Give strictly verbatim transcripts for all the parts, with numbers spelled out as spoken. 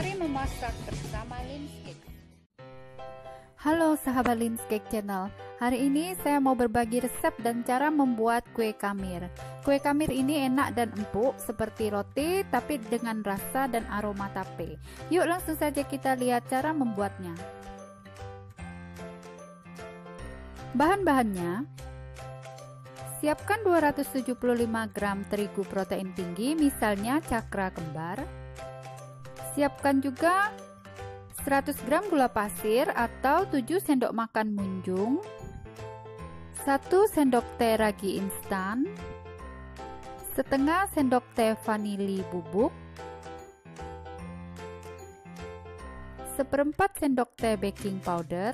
Mari memasak bersama Lin's Cake. Halo sahabat Lin's Cake Channel. Hari ini saya mau berbagi resep dan cara membuat kue kamir. Kue kamir ini enak dan empuk seperti roti tapi dengan rasa dan aroma tape. Yuk langsung saja kita lihat cara membuatnya. Bahan-bahannya: siapkan dua ratus tujuh puluh lima gram terigu protein tinggi, misalnya cakra kembar. Siapkan juga seratus gram gula pasir atau tujuh sendok makan munjung, satu sendok teh ragi instan, setengah sendok teh vanili bubuk, seperempat sendok teh baking powder,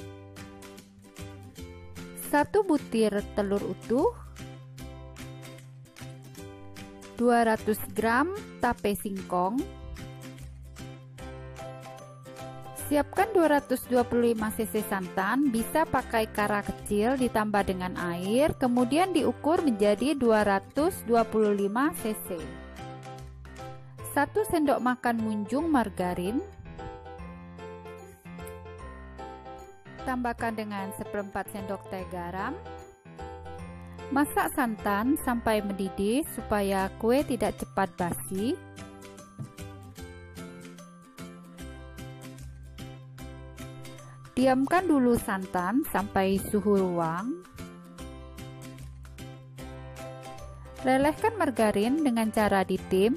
satu butir telur utuh, dua ratus gram tape singkong. Siapkan dua ratus dua puluh lima cc santan, bisa pakai kara kecil ditambah dengan air, kemudian diukur menjadi dua ratus dua puluh lima cc. satu sendok makan munjung margarin. Tambahkan dengan seperempat sendok teh garam. Masak santan sampai mendidih supaya kue tidak cepat basi. Diamkan dulu santan sampai suhu ruang. Lelehkan margarin dengan cara ditim.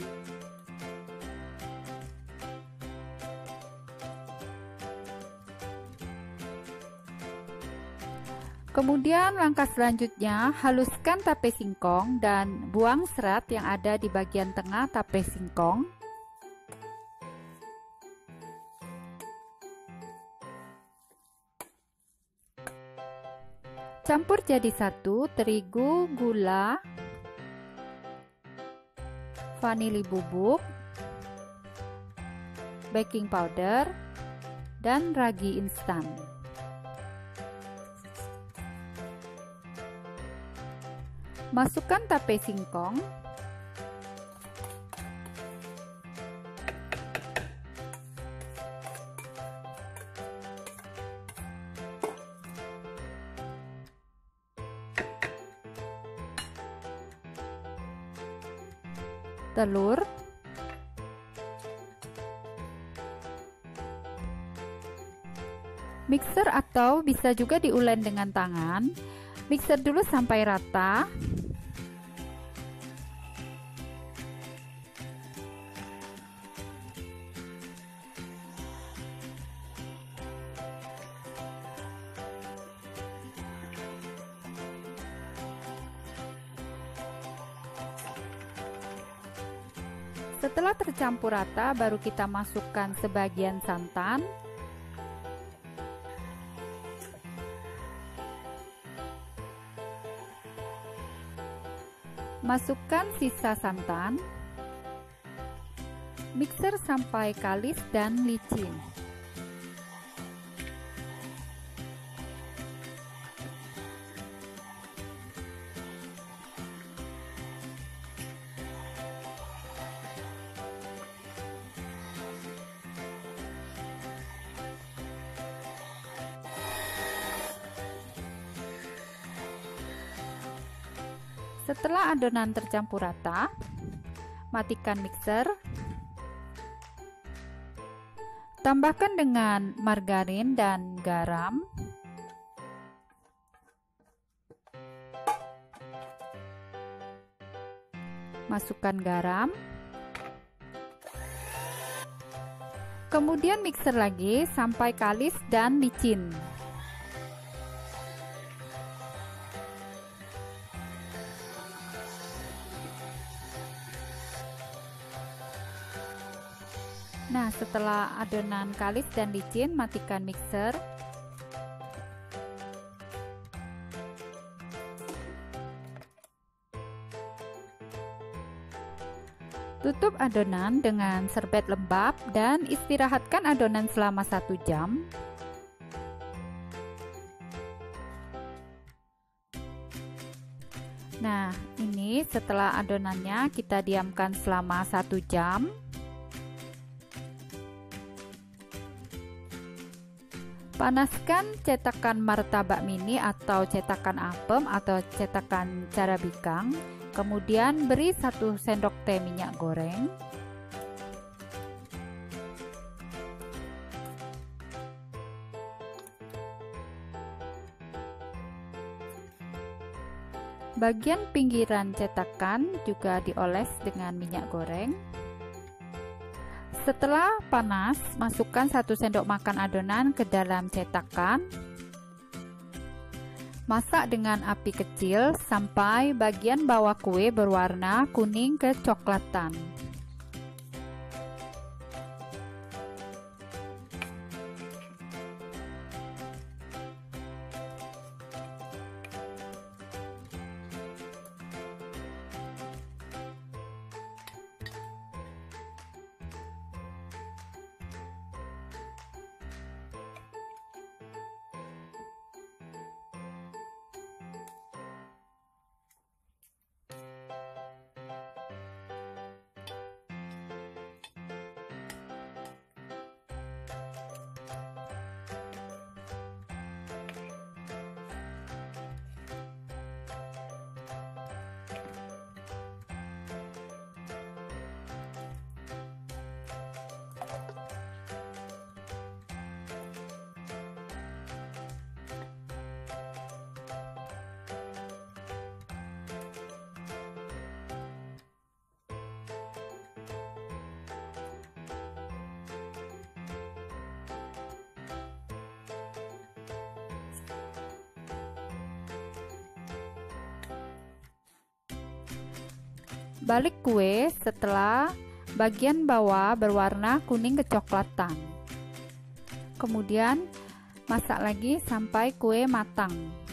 Kemudian langkah selanjutnya, haluskan tape singkong dan buang serat yang ada di bagian tengah tape singkong. Campur jadi satu terigu, gula, vanili bubuk, baking powder, dan ragi instan. Masukkan tape singkong. Telur. Mixer atau bisa juga diulen dengan tangan. Mixer dulu sampai rata. Setelah tercampur rata, baru kita masukkan sebagian santan. Masukkan sisa santan. Mixer sampai kalis dan licin. Setelah adonan tercampur rata, matikan mixer. Tambahkan dengan margarin dan garam. Masukkan garam. Kemudian mixer lagi sampai kalis dan licin. Nah, setelah adonan kalis dan licin, matikan mixer. Tutup adonan dengan serbet lembab dan istirahatkan adonan selama satu jam. Nah, ini setelah adonannya kita diamkan selama satu jam. Panaskan cetakan martabak mini atau cetakan apem atau cetakan carabikang. Kemudian beri satu sendok teh minyak goreng. Bagian pinggiran cetakan juga dioles dengan minyak goreng. Setelah panas, masukkan satu sendok makan adonan ke dalam cetakan. Masak dengan api kecil sampai bagian bawah kue berwarna kuning kecoklatan. Balik kue setelah bagian bawah berwarna kuning kecoklatan. Kemudian masak lagi sampai kue matang.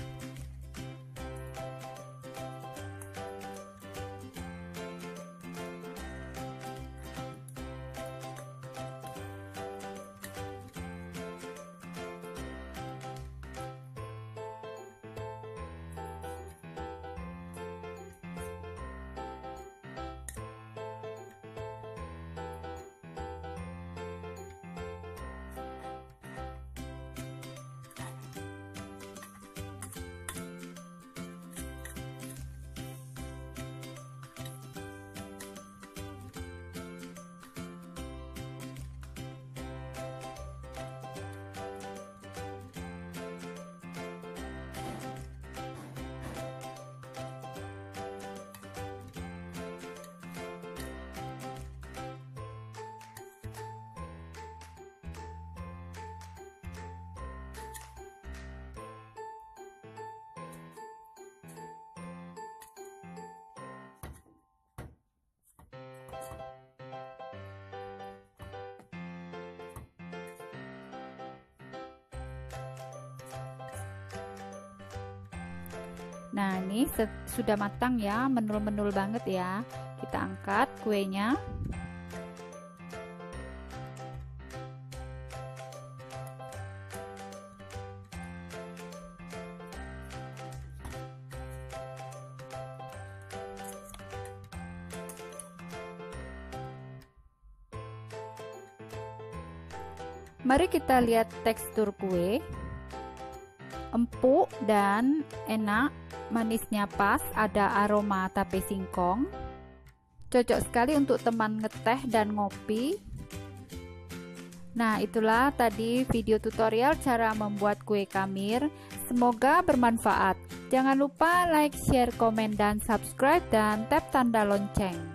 Nah, ini sudah matang ya, menul-menul banget ya. Kita angkat kuenya. Mari kita lihat tekstur kue. Empuk dan enak. Manisnya pas, ada aroma tape singkong. Cocok sekali untuk teman ngeteh dan ngopi. Nah, itulah tadi video tutorial cara membuat kue kamir. Semoga bermanfaat. Jangan lupa like, share, komen, dan subscribe, dan tap tanda lonceng.